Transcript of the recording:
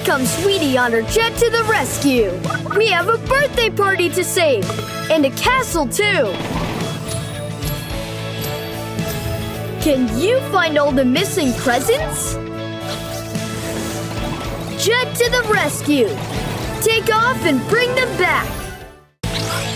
comes Sweetie on her jet to the rescue. We have a birthday party to save. And a castle, too. Can you find all the missing presents? Jet to the rescue. Take off and bring them back.